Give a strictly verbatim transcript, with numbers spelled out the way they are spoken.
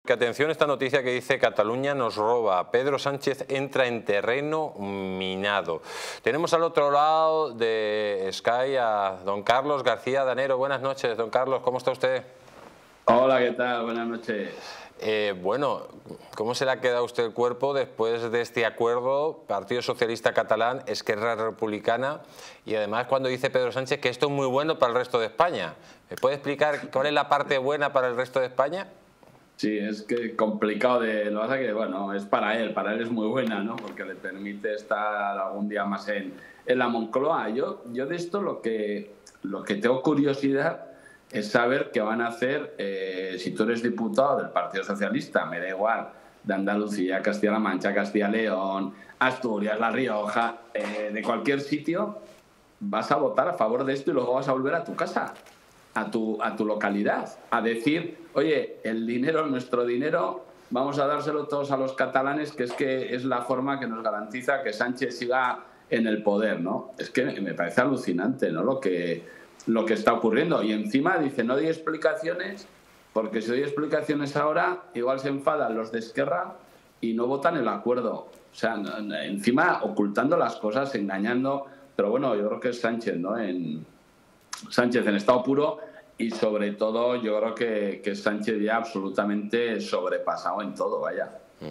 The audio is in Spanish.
Que atención a esta noticia que dice: Cataluña nos roba, Pedro Sánchez entra en terreno minado. Tenemos al otro lado de Sky a don Carlos García Danero. Buenas noches, don Carlos, ¿cómo está usted? Hola, ¿qué tal? Buenas noches. Eh, bueno, ¿cómo se le ha quedado a usted el cuerpo después de este acuerdo Partido Socialista Catalán, Esquerra Republicana, y además cuando dice Pedro Sánchez que esto es muy bueno para el resto de España? ¿Me puede explicar cuál es la parte buena para el resto de España? Sí, es que complicado de... Lo que pasa que, bueno, es para él, para él es muy buena, ¿no? Porque le permite estar algún día más en, en la Moncloa. Yo, yo de esto lo que, lo que tengo curiosidad es saber qué van a hacer eh, si tú eres diputado del Partido Socialista, me da igual, de Andalucía, Castilla-La Mancha, Castilla-León, Asturias, La Rioja, eh, de cualquier sitio, vas a votar a favor de esto y luego vas a volver a tu casa. A tu, a tu localidad, a decir, oye, el dinero, nuestro dinero, vamos a dárselo todos a los catalanes, que es que es la forma que nos garantiza que Sánchez siga en el poder, ¿no? Es que me parece alucinante, ¿no? Lo que, lo que está ocurriendo. Y encima dice, no doy explicaciones, porque si doy explicaciones ahora, igual se enfadan los de Esquerra y no votan el acuerdo. O sea, encima ocultando las cosas, engañando, pero bueno, yo creo que es Sánchez, ¿no? En... Sánchez en estado puro y sobre todo yo creo que, que Sánchez ya absolutamente sobrepasado en todo, vaya.